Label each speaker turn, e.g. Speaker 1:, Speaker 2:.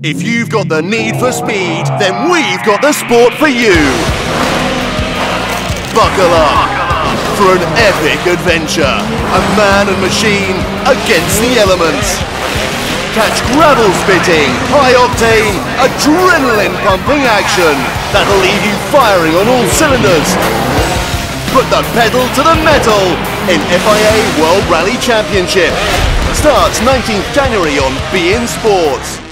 Speaker 1: If you've got the need for speed, then we've got the sport for you. Buckle up for an epic adventure. A man and machine against the elements. Catch gravel spitting, high-octane, adrenaline-pumping action that'll leave you firing on all cylinders. Put the pedal to the metal in FIA World Rally Championship. Starts 19th January on beIN Sports.